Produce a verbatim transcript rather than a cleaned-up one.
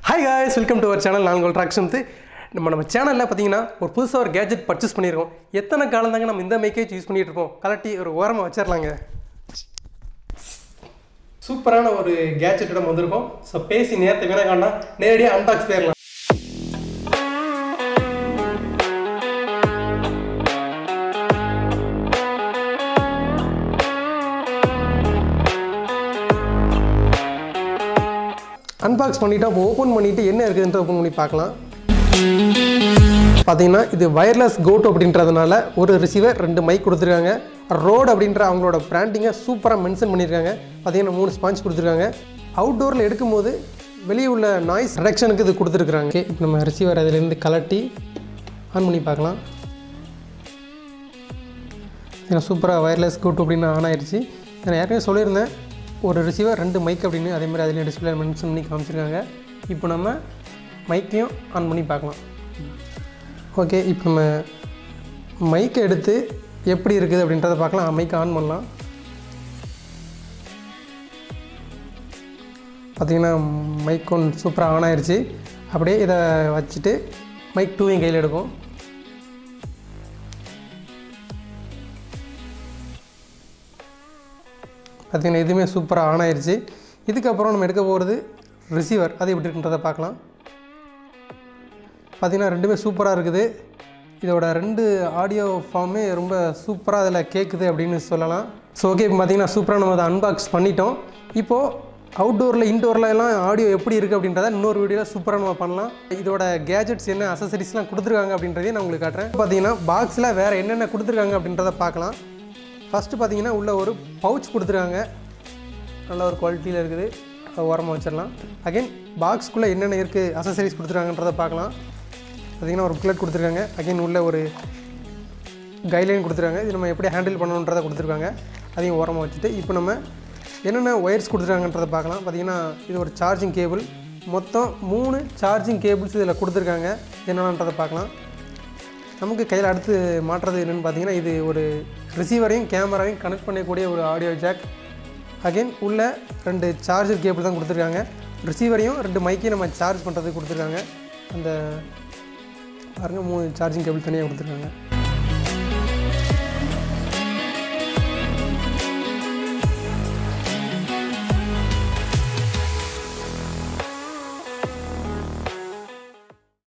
Hi guys, welcome to our channel. நான் உங்கள் ட்ராக்ஷன்ஸ். நம்ம நம்ம சேனலில் பார்த்தீங்கன்னா ஒரு புதுசாக ஒரு கேஜெட் பர்ச்சேஸ் பண்ணியிருக்கோம். எத்தனை காலம் தாங்க நம்ம இந்த மைக்கேஜ் யூஸ் பண்ணிகிட்டு இருப்போம். கலட்டி ஒரு ஓரமாக வச்சிடலாங்க. சூப்பரான ஒரு கேஜெட் நம்ம வந்திருக்கோம். ஸோ பேசி நேரத்தை வேணா காணா நேரடியாக அன்பாக்ஸ் போயிடலாம். அன்பாக்ஸ் பண்ணிவிட்டு அப்போ ஓப்பன் பண்ணிவிட்டு என்ன இருக்குதுன்ற ஓப்பன் பண்ணி பார்க்கலாம். பார்த்தீங்கன்னா இது வயர்லெஸ் கோட் அப்படின்றதுனால ஒரு ரிசீவர் ரெண்டு மைக் கொடுத்துருக்காங்க. ரோட் அப்படின்ற அவங்களோட பிராண்டிங்கை சூப்பராக மென்ஷன் பண்ணியிருக்காங்க. பார்த்தீங்கன்னா மூணு ஸ்பான்ச் கொடுத்துருக்காங்க. அவுட்டோரில் எடுக்கும்போது வெளியே உள்ள நாய்ஸ் ரிடக்ஷனுக்கு இது கொடுத்துருக்குறாங்க. இப்போ நம்ம ரிசீவர் அதிலேருந்து கலட்டி ஆன் பண்ணி பார்க்கலாம். ஏன்னா சூப்பராக வயர்லெஸ் கோட் அப்படின்னு ஆன் ஆயிடுச்சு. நான் ஏற்கனவே சொல்லியிருந்தேன் ஒரு ரிசீவர் ரெண்டு மைக் அப்படின்னு, அதே மாதிரி அதில் டிஸ்பிளே மென்ஷன் பண்ணி காமிச்சிருக்காங்க. இப்போ நம்ம மைக்கையும் ஆன் பண்ணி பார்க்கலாம். ஓகே, இப்போ நம்ம மைக்கை எடுத்து எப்படி இருக்குது அப்படின்றத பார்க்கலாம். மைக்கை ஆன் பண்ணலாம். பார்த்திங்கன்னா மைக் ஒன்று சூப்பராக ஆன் ஆயிடுச்சு. அப்படியே இதை வச்சுட்டு மைக் டூவையும் கையில் எடுக்கும். பார்த்திங்கன்னா இதுவுமே சூப்பராக ஆன் ஆயிடுச்சு. இதுக்கப்புறம் நம்ம எடுக்க போகிறது ரிசீவர், அது எப்படி இருக்குன்றதை பார்க்கலாம். பார்த்திங்கன்னா ரெண்டுமே சூப்பராக இருக்குது. இதோட ரெண்டு ஆடியோ ஃபார்மே ரொம்ப சூப்பராக அதில் கேட்குது அப்படின்னு சொல்லலாம். ஸோ ஓகே, இப்போ பார்த்திங்கன்னா சூப்பராக நம்ம அதை அன்பாக்ஸ் பண்ணிட்டோம். இப்போது அவுட்டோரில் இன்டோரில் எல்லாம் ஆடியோ எப்படி இருக்குது அப்படின்றத இன்னொரு வீடியோவில் சூப்பராக நம்ம பண்ணலாம். இதோட கேஜெட்ஸ் என்ன அசசரிஸ்லாம் கொடுத்துருக்காங்க அப்படின்றதையும் நான் உங்களுக்கு காட்டுறேன். பார்த்திங்கன்னா பாக்ஸில் வேறு என்னென்ன கொடுத்துருக்காங்க அப்படின்றத பார்க்கலாம். ஃபஸ்ட்டு பார்த்தீங்கன்னா உள்ள ஒரு பவுச் கொடுத்துருக்காங்க. நல்ல ஒரு குவாலிட்டியில் இருக்குது. ஓரமாக வச்சிடலாம். அகைன் பாக்ஸ்க்குள்ளே என்னென்ன இருக்குது அசசரிஸ் கொடுத்துருக்காங்கன்றதை பார்க்கலாம். பார்த்திங்கன்னா ஒரு புக்லெட் கொடுத்துருக்காங்க. அகைன் உள்ள ஒரு கைட்லைன் கொடுத்துருக்காங்க. இது நம்ம எப்படி ஹேண்டில் பண்ணணுன்றதை கொடுத்துருக்காங்க. அதையும் ஓரமாக வச்சுட்டு இப்போ நம்ம என்னென்ன ஒயர்ஸ் கொடுத்துருக்காங்கன்றதை பார்க்கலாம். பார்த்திங்கன்னா இது ஒரு சார்ஜிங் கேபிள். மொத்தம் மூணு சார்ஜிங் கேபிள்ஸ் இதில் கொடுத்துருக்காங்க. என்னென்னன்றதை பார்க்கலாம். நமக்கு கையில் அடுத்து மாற்றுறது என்னென்னு பார்த்தீங்கன்னா இது ஒரு ரிசீவரையும் கேமராவையும் கனெக்ட் பண்ணக்கூடிய ஒரு ஆடியோ ஜாக். அகைன் உள்ள ரெண்டு சார்ஜர் கேபிள் தான் கொடுத்துருக்காங்க. ரிசீவரையும் ரெண்டு மைக்கையும் நம்ம சார்ஜ் பண்ணுறதுக்கு கொடுத்துருக்காங்க. அந்த பாருங்கள் மூணு சார்ஜிங் கேபிள் தனியாக கொடுத்துருக்காங்க.